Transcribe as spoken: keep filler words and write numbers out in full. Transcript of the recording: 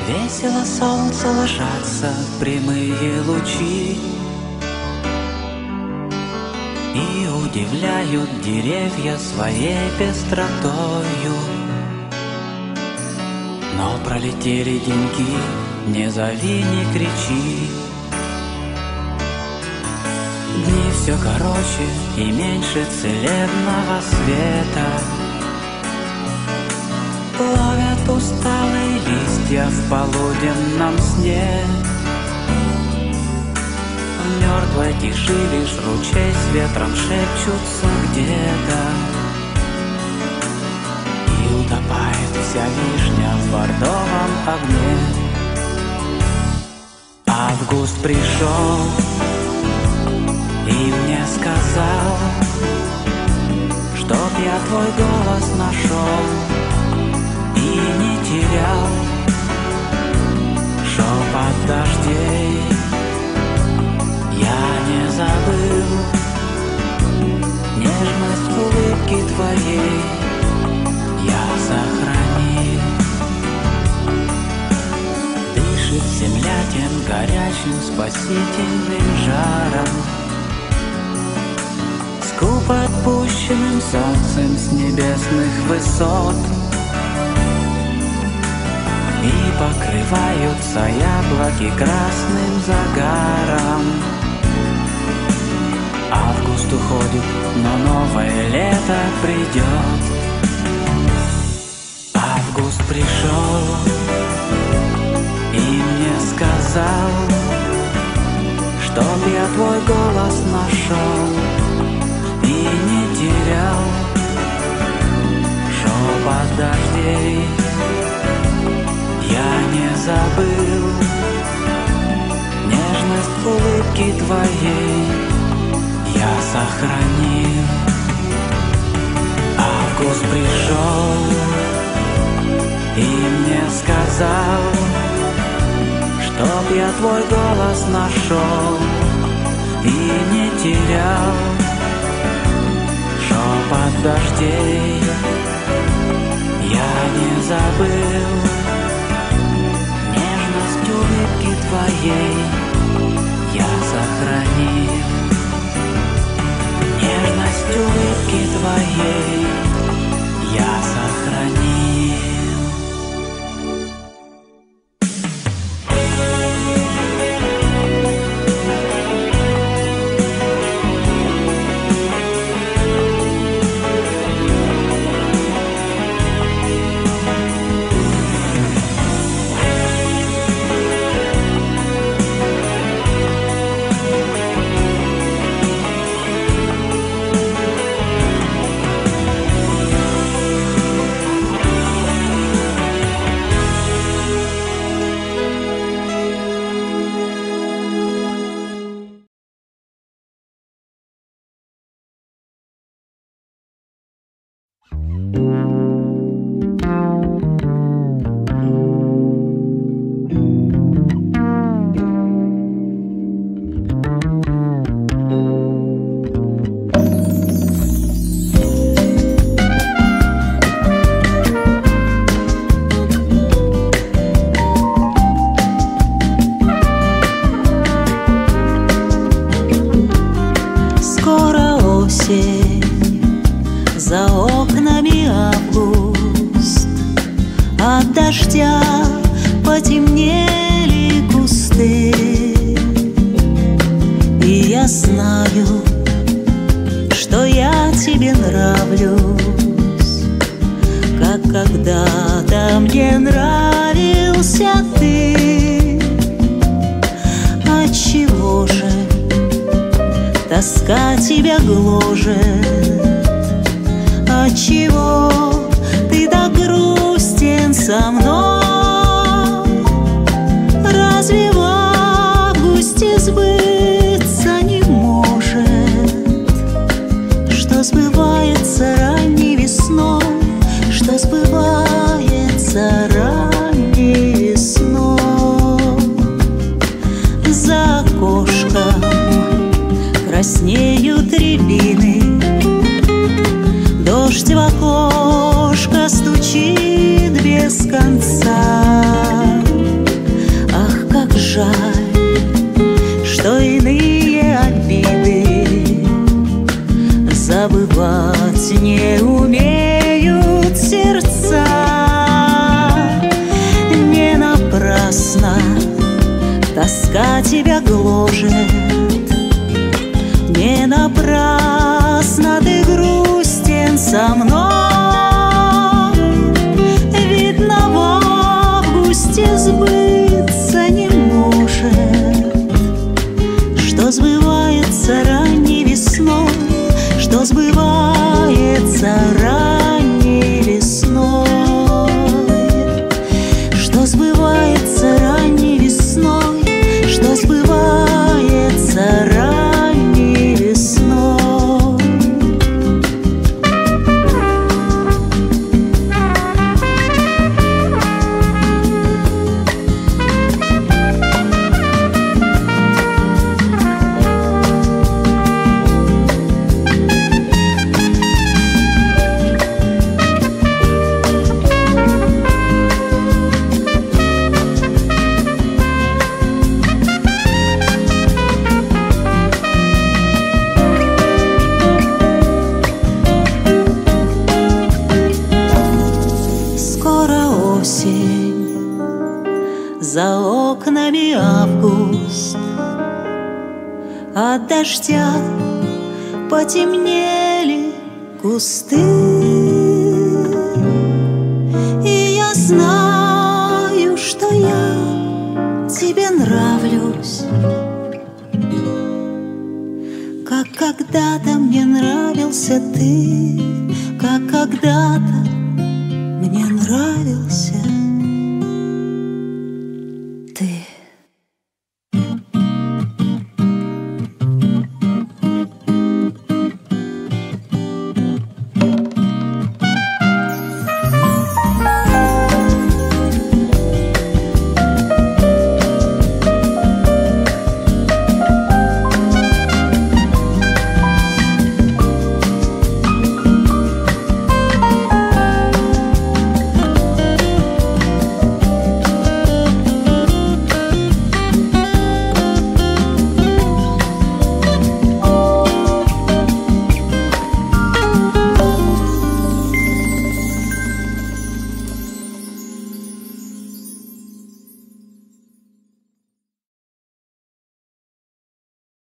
Весело солнце ложатся в прямые лучи и удивляют деревья своей пестротою. Но пролетели деньки, не зови, не кричи. Дни все короче и меньше целебного света. Ловят усталые листья в полуденном сне. В мертвой тиши лишь ручей с ветром шепчутся где-то. И утопает вся вишня в бордовом огне. Август пришел и мне сказал, чтоб я твой голос нашел и не терял. Шепот дождей я не забыл, нежность улыбки твоей я сохранил. Дышит земля тем горячим спасительным жаром, скупо отпущенным солнцем с небесных высот. И покрываются яблоки красным загаром. Август уходит, но новое лето придет. Август пришел и мне сказал, чтоб я твой голос нашел и не терял. Шепот дождей я не забыл, нежность улыбки твоей я сохранил. Август пришел и мне сказал, чтоб я твой голос нашел и не терял. Шепот дождей я не забыл, нежность улыбки твоей я сохранил. Нежность улыбки твоей я сохранил. За окнами август, от дождя потемнели кусты. И я знаю, что я тебе нравлюсь, как когда-то мне нравился ты. Отчего же тоска тебя гложет? Отчего ты так грустен со мной? Разве в августе сбыться не может, что сбывается ранней весной, что сбывается ранней весной? За окошком краснеют рябины, дождь в окошко стучит без конца. ясно, тоска тебя гложет. Не напрасно ты грустен со мной. Видно, в августе сбыться не может, что сбывается ранней весной, что сбывается ранней весной, что сбывается ранней весной, что сбывается ранней весной. За окнами август, от дождя потемнели кусты. И я знаю, что я тебе нравлюсь, как когда-то мне нравился ты, как когда-то мне нравился